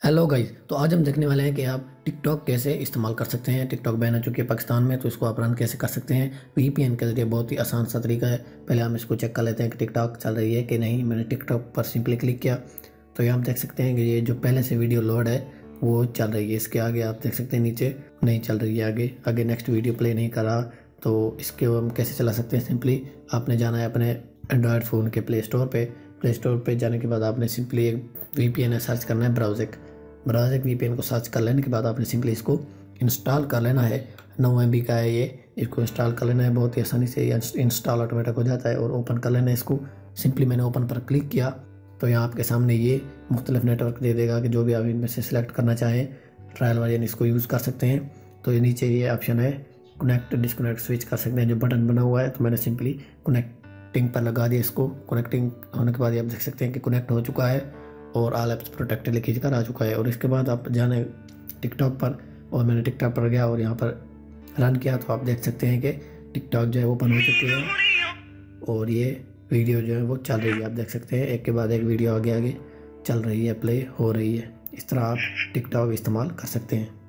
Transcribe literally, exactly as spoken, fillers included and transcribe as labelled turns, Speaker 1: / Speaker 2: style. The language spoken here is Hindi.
Speaker 1: Hello guys. तो आज हम देखने वाले हैं कि आप टिकटॉक कैसे इस्तेमाल कर सकते हैं। टिकटॉक बैन हो चुकी है पाकिस्तान में, तो इसको आप रन कैसे कर सकते हैं वीपीएन के जरिए। बहुत ही आसान सा तरीका है। पहले हम इसको चेक कर लेते हैं कि टिकटॉक चल रही है कि नहीं। मैंने टिकटॉक पर सिंपली क्लिक किया तो यहाँ हम देख सकते हैं कि ये जो पहले से वीडियो लोड है वो चल रही है। इसके आगे आप देख सकते हैं नीचे नहीं चल रही है। आगे आगे नेक्स्ट वीडियो प्ले नहीं कर रहा। तो इसके हम कैसे चला सकते हैं। सिंपली आपने जाना है अपने एंड्रॉयड फ़ोन के प्ले स्टोर पे। प्ले स्टोर पे जाने के बाद आपने सिंपली एक वीपीएन सर्च करना है, ब्राउज़र ब्राउज़र वीपीएन को सर्च कर लेने के बाद आपने सिंपली इसको इंस्टॉल कर लेना है। नौ एम बी का है ये, इसको इंस्टॉल कर लेना है। बहुत ही आसानी से इंस्टॉल ऑटोमेटिक हो जाता है और ओपन कर लेना है इसको। सिंपली मैंने ओपन पर क्लिक किया तो यहाँ आपके सामने ये मुख्तलिफ नेटवर्क दे देगा कि जो भी आप इनमें से सिलेक्ट करना चाहें ट्रायल वर्जन इसको यूज़ कर सकते हैं। तो ये नीचे ये ऑप्शन है कनेक्ट डिस्कनेक्ट स्विच कर सकते हैं, जो बटन बना हुआ है। तो मैंने सिंपली कनेक्टिंग पर लगा दिया इसको। कनेक्टिंग होने के बाद आप देख सकते हैं कि कनेक्ट हो चुका है और ऑल एप्स प्रोटेक्टेड लिख कर आ चुका है। और इसके बाद आप जाने टिकटॉक पर, और मैंने टिकटॉक पर गया और यहाँ पर रन किया तो आप देख सकते हैं कि टिकटॉक जो है वो ओपन हो चुकी है और ये वीडियो जो है वो चल रही है। आप देख सकते हैं एक के बाद एक वीडियो आगे आगे चल रही है, प्ले हो रही है। इस तरह आप टिकटॉक इस्तेमाल कर सकते हैं।